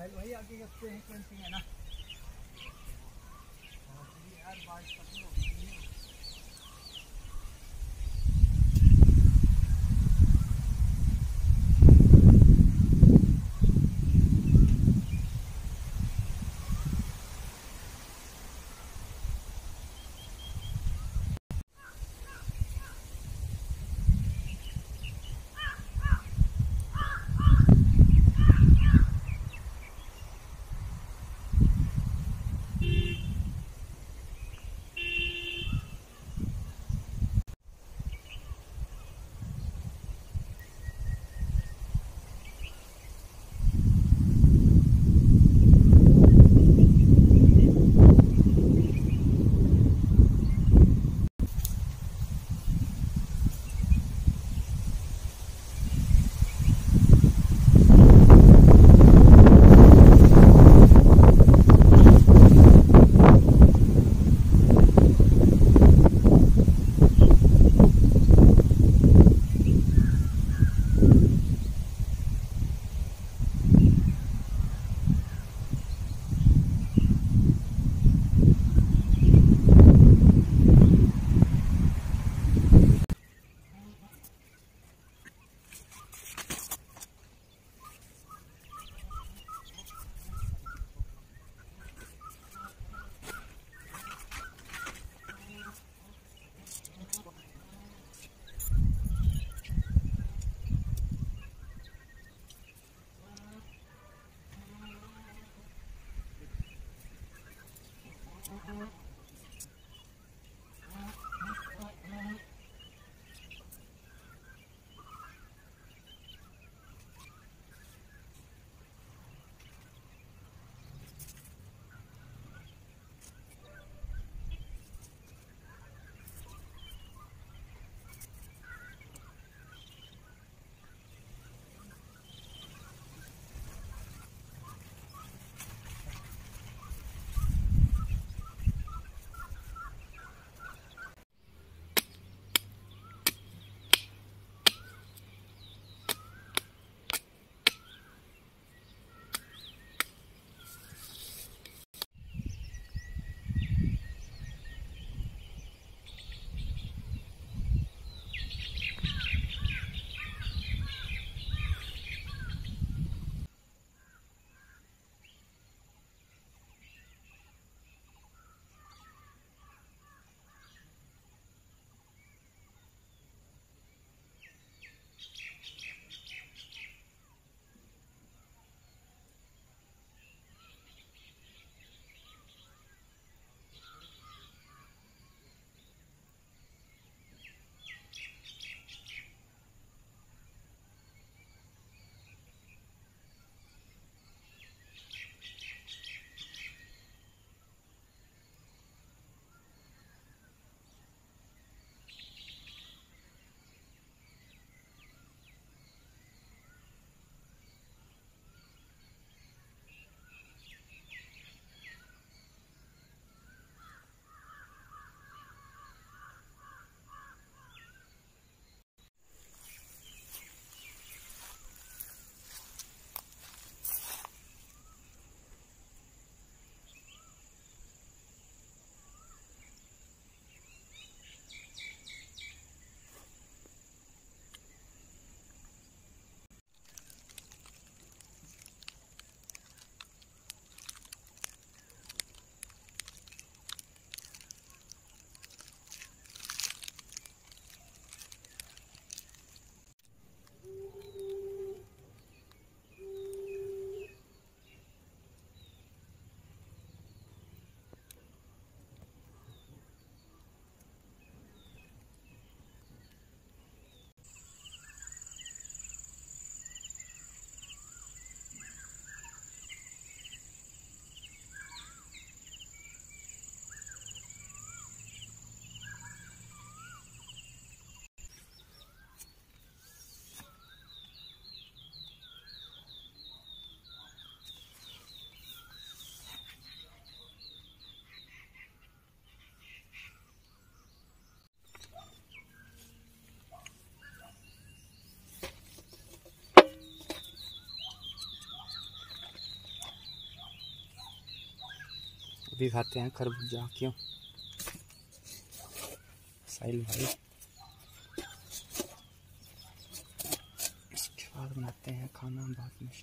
कल वही आगे रखते हैं कैंपिंग है ना। यार बारिश खत्म हो गई है। भी खाते हैं खरबूजा, क्यों साहिल भाई। इसके बाद बनाते हैं खाना बाद में।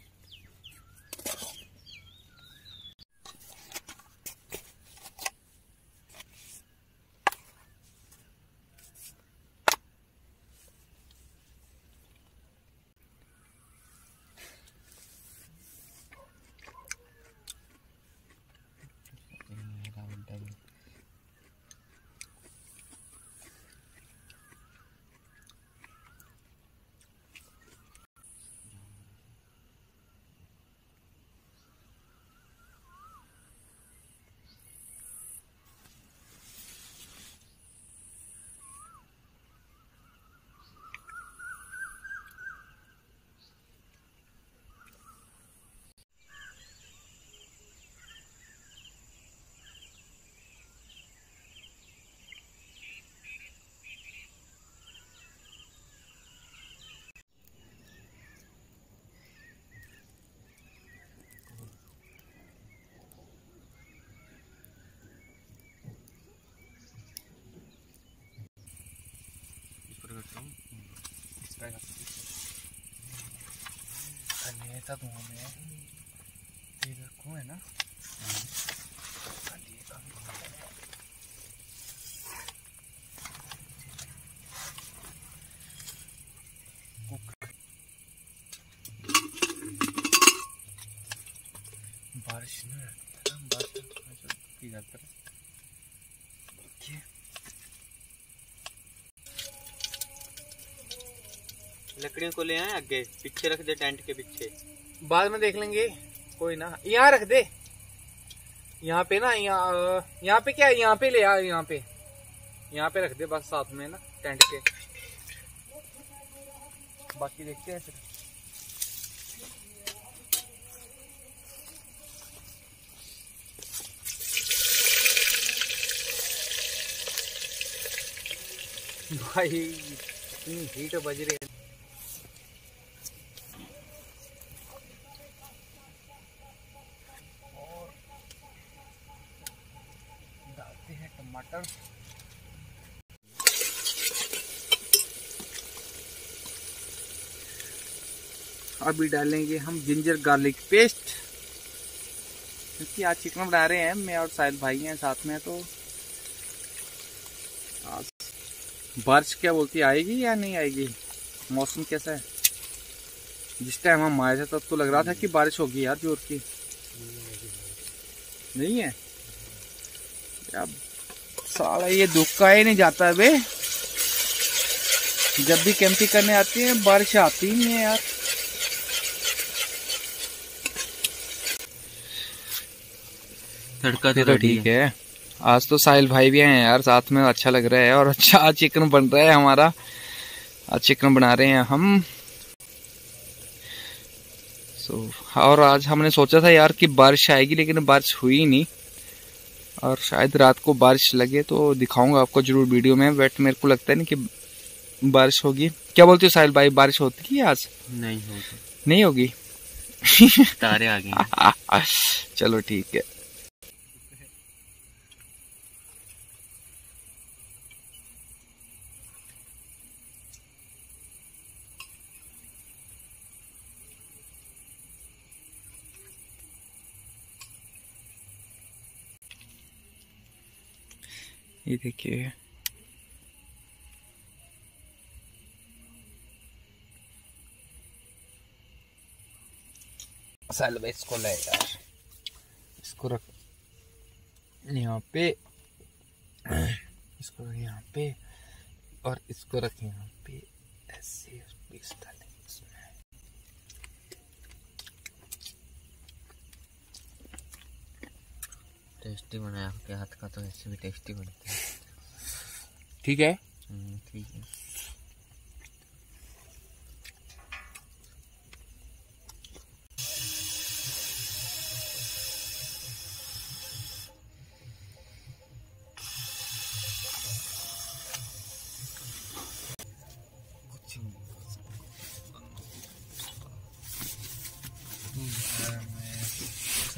था धुआं में इधर कुआं है ना। बारिश में की जाता है। लकड़ियों को ले आए आगे, पीछे रख दे टेंट के पीछे, बाद में देख लेंगे, कोई ना। यहाँ रख दे, यहाँ पे ना, यहाँ पे क्या, यहाँ पे ले आ, यहाँ पे रख दे बस साथ में ना टेंट के, बाकी देखते हैं फिर। भाई इतनी हीट बज रही है। और डालते हैं टमाटर। अभी डालेंगे हम जिंजर गार्लिक पेस्ट, क्योंकि आज चिकन बना रहे हैं, मैं और साहिल भाई हैं साथ में। तो बारिश क्या बोलती, आएगी या नहीं आएगी? मौसम कैसा है? जिस टाइम हम आए थे तब तो लग रहा था कि बारिश होगी यार जोर की। नहीं है अब साला ये दुक्का ही नहीं जाता है बे। जब भी कैंपिंग करने आती है बारिश आती ही नहीं है यार। तड़का तो ठीक है। आज तो साहिल भाई भी हैं यार साथ में, अच्छा लग रहा है और अच्छा चिकन बन रहा है हमारा। आज चिकन बना रहे हैं हम। और आज हमने सोचा था यार कि बारिश आएगी, लेकिन बारिश हुई नहीं, और शायद रात को बारिश लगे तो दिखाऊंगा आपको जरूर वीडियो में। बट मेरे को लगता है नहीं कि बारिश होगी। क्या बोलते हो साहिल भाई, बारिश होती है आज? नहीं होगी। नहीं होगी? तारे आ गए। चलो ठीक है। ये देखिए साहिल भाई, इसको ले यार, इसको रख यहाँ पे, इसको रख यहाँ पे, और इसको रख यहाँ पे, ऐसे पीस डालेंगे इसमें। टेस्टी बनाया आपके हाथ का, तो ऐसे भी टेस्टी बनता है। ठीक है, ठीक है।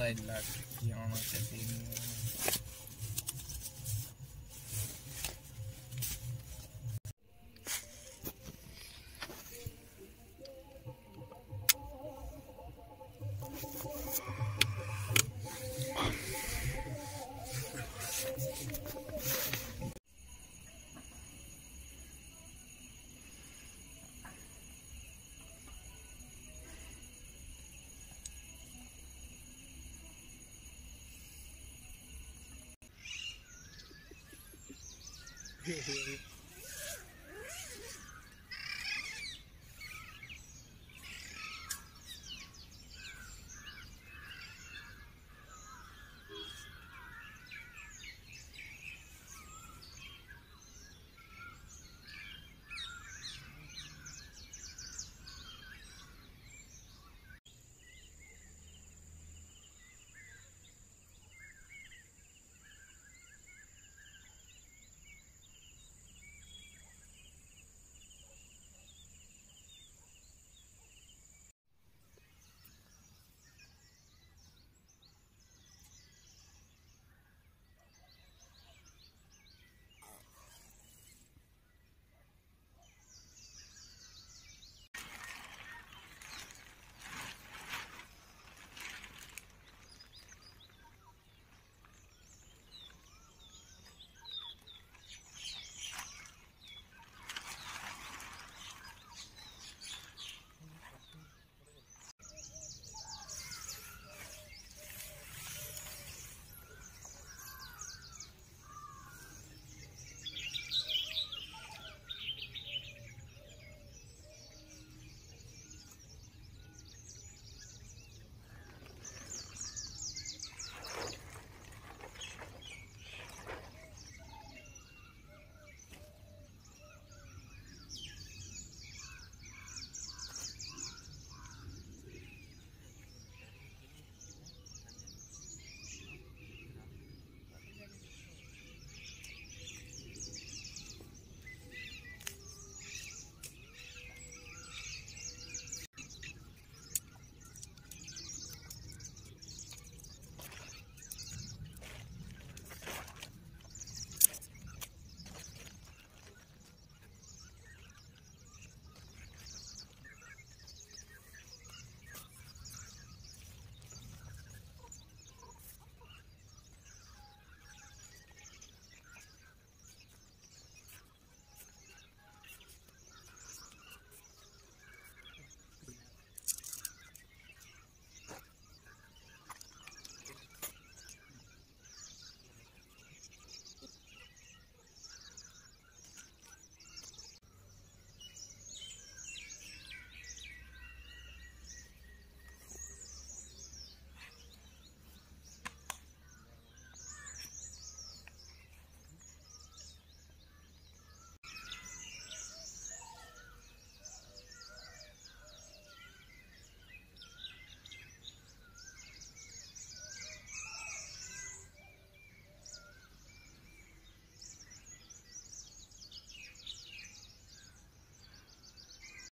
है।